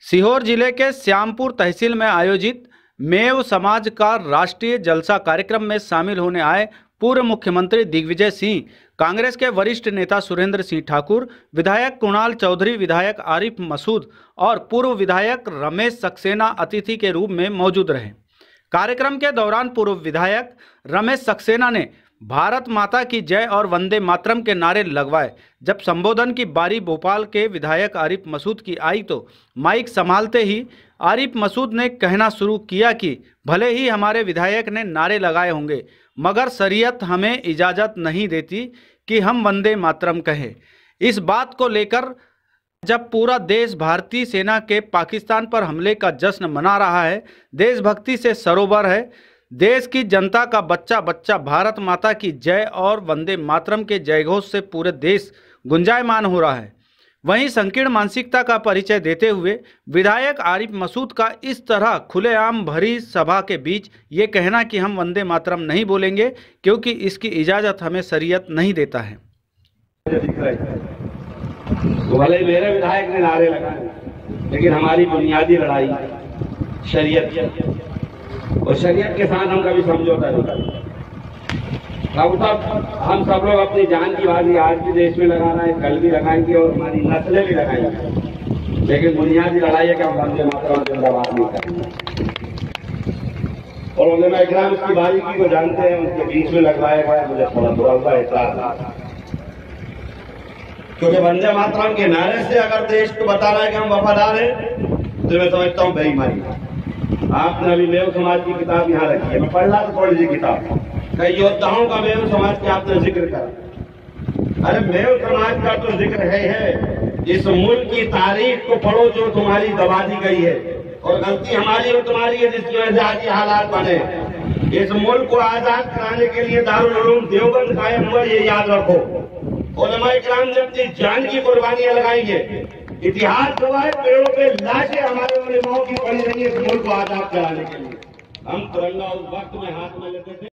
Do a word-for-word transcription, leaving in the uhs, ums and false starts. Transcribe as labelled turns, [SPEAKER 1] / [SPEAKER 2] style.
[SPEAKER 1] सीहोर जिले के श्यामपुर तहसील में आयोजित मेव समाज का राष्ट्रीय जलसा कार्यक्रम में शामिल होने आए पूर्व मुख्यमंत्री दिग्विजय सिंह, कांग्रेस के वरिष्ठ नेता सुरेंद्र सिंह ठाकुर, विधायक कुणाल चौधरी, विधायक आरिफ मसूद और पूर्व विधायक रमेश सक्सेना अतिथि के रूप में मौजूद रहे। कार्यक्रम के दौरान पूर्व विधायक रमेश सक्सेना ने भारत माता की जय और वंदे मातरम के नारे लगवाए। जब संबोधन की बारी भोपाल के विधायक आरिफ मसूद की आई तो माइक संभालते ही आरिफ मसूद ने कहना शुरू किया कि भले ही हमारे विधायक ने नारे लगाए होंगे, मगर शरीयत हमें इजाज़त नहीं देती कि हम वंदे मातरम कहें। इस बात को लेकर जब पूरा देश भारतीय सेना के पाकिस्तान पर हमले का जश्न मना रहा है, देशभक्ति से सरोवर है, देश की जनता का बच्चा बच्चा भारत माता की जय और वंदे मातरम के जयघोष से पूरे देश गुंजायमान हो रहा है। वहीं संकीर्ण मानसिकता का परिचय देते हुए विधायक आरिफ मसूद का इस तरह खुलेआम भरी सभा के बीच ये कहना कि हम वंदे मातरम नहीं बोलेंगे क्योंकि इसकी इजाज़त हमें शरीयत नहीं देता है।
[SPEAKER 2] भले मेरे विधायक ने नारे लगाए, लेकिन हमारी बुनियादी लड़ाई शरीयत और शरीयत के साथ हम कभी समझौता नहीं करते। तब तक हम सब लोग अपनी जान की बाजी आज भी देश में लगा रहे हैं, कल भी लगाएंगे और हमारी नस्लें भी लगाएंगे, लेकिन बुनियादी लड़ाई है कि हम वंदे मातरम जिंदाबाद नहीं करेंगे। और उन्होंने इकराम उसकी बाजी की को जानते हैं, उनके बीच में लगवाया गया, मुझे थोड़ा बुरा हुआ एतराज, क्योंकि वंदे मातरम के नारे से अगर देश को बताना है कि हम वफादार हैं तो मैं समझता हूँ बेईमानी। आपने अभी मेव समाज की किताब यहाँ रखी है, मैं पढ़ रहा था थोड़ी सी किताब, कई योद्धाओं का मेव समाज के आपने जिक्र करा। अरे मेव समाज का तो जिक्र है, है इस मुल्क की तारीख को पढ़ो जो तुम्हारी दबा दी गई है, और गलती हमारी और तुम्हारी है जिसकी वजह से आज ये हालात बने। इस मुल्क को आजाद कराने के लिए दारुल उलूम देवबंद कायम हुआ, ये याद रखो। उलमाए किराम ने अपनी जान की कुर्बानियां लगाएंगे। इतिहास गवाह पेड़ों पे लाशें हमारे उलमाओं की पड़ी रही है इस मुल्क को आजाद कराने के लिए। हम तिरंगा उस वक्त में हाथ में लेते थे।